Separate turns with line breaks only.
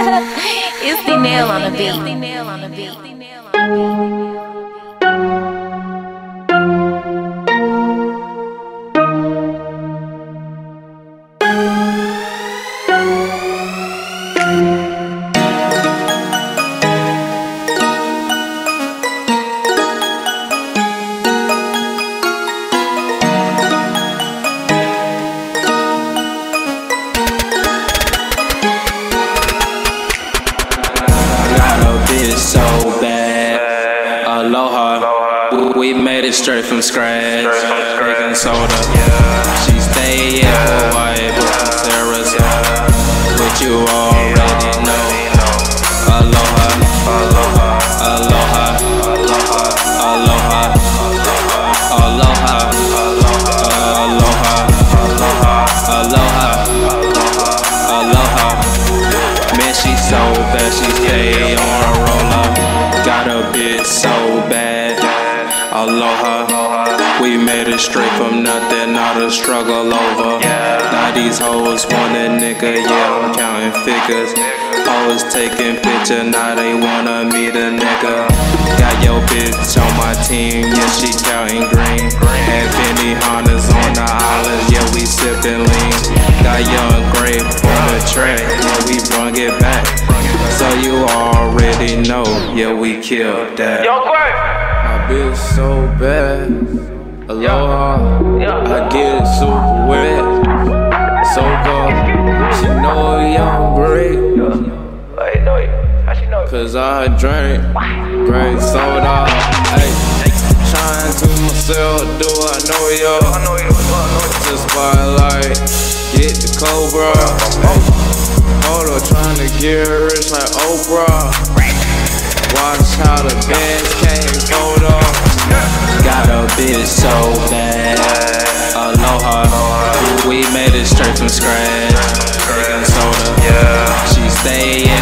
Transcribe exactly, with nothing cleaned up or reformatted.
It's the nail on the beat. The nail on the beat.
So bad, aloha. We made it straight from scratch. Making soda. She stay in Hawaii, but from Sarasota. But you already know. Aloha, aloha, aloha, aloha, aloha, aloha, aloha, aloha. Man, she so bad, she stay on her roller. Got a bitch so bad, aloha. We made it straight from nothing, now the struggle over. Now these hoes want a nigga, yeah, I'm counting figures. Hoes taking pictures, now they wanna meet a nigga. Got your bitch on my team, yeah, she counting green. Had Benny Hondas on the island, yeah, we sippin' lean. Got young grape on the track, yeah, we brung it back. So you already know, yeah, we killed that.
Yo, Quay!
My bitch so bad, aloha. I get it super wet, so good. She know a young break,
Wait, no, how she know?
cause I drink, drink soda. Ay, trying to myself, do I know yo?
I know you, I know you.
Just by like, get the Cobra. Hold up, trying to get rich like Oprah. Watch how the bands came photo.
Got a bitch so bad, aloha. We made it straight from scratch. Making soda. She stay